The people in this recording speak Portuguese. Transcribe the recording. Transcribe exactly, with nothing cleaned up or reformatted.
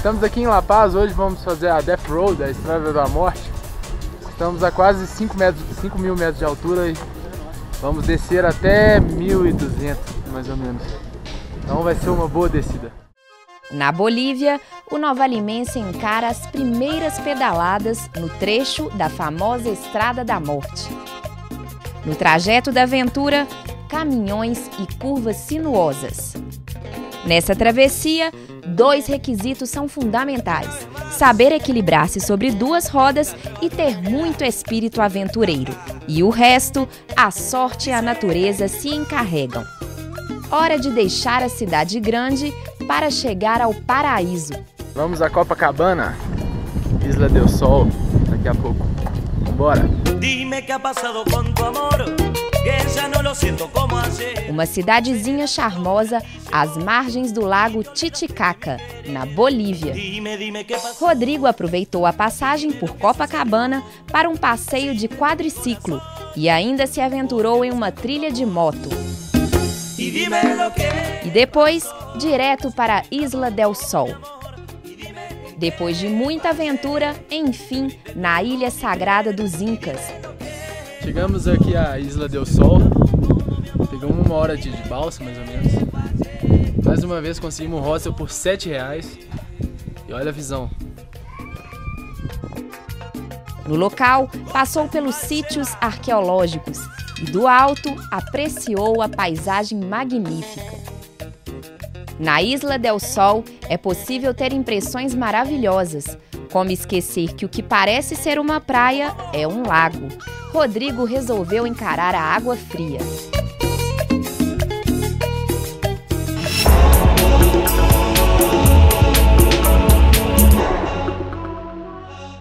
Estamos aqui em La Paz, hoje vamos fazer a Death Road, a Estrada da Morte. Estamos a quase cinco mil metros de altura e vamos descer até mil e duzentos, mais ou menos. Então vai ser uma boa descida. Na Bolívia, o novalimense encara as primeiras pedaladas no trecho da famosa Estrada da Morte. No trajeto da aventura, caminhões e curvas sinuosas. Nessa travessia, dois requisitos são fundamentais: saber equilibrar-se sobre duas rodas e ter muito espírito aventureiro. E o resto, a sorte e a natureza se encarregam. Hora de deixar a cidade grande para chegar ao paraíso. Vamos a Copacabana, Isla del Sol, daqui a pouco. Bora! Uma cidadezinha charmosa às margens do lago Titicaca, na Bolívia. Rodrigo aproveitou a passagem por Copacabana para um passeio de quadriciclo e ainda se aventurou em uma trilha de moto. E depois, direto para Isla del Sol. Depois de muita aventura, enfim, na Ilha Sagrada dos Incas. Chegamos aqui à Isla del Sol, pegamos uma hora de, de balsa, mais ou menos. Mais uma vez conseguimos um hostel por sete reais e olha a visão. No local, passou pelos sítios arqueológicos e do alto apreciou a paisagem magnífica. Na Isla del Sol é possível ter impressões maravilhosas, como esquecer que o que parece ser uma praia é um lago. Rodrigo resolveu encarar a água fria.